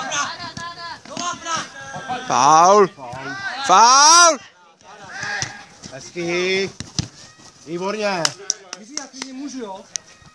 Faul! Faul! Hezky. Výborně. Myslíš, já klidně můžu, jo?